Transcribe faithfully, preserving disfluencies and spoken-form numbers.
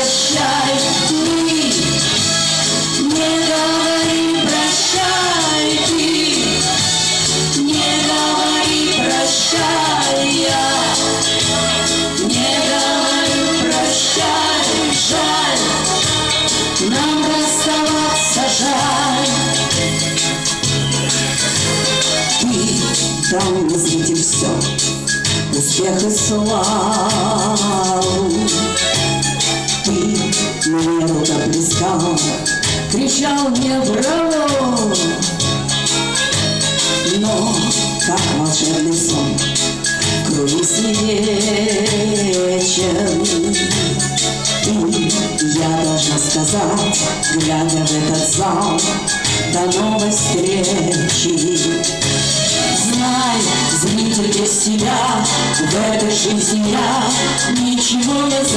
прощай, ты не говори прощай, ты не говори прощай, я не говорю прощай, жаль, нам расставаться жаль. Ты дал мне зритель все, успех и славу. Ты мне рукоплескал, кричал мне браво. Но, как волшебный сон, круизный вечер, и я должна сказать, глядя в этот зал, до новой встречи. Знай, зритель, без тебя в этой жизни я ничего не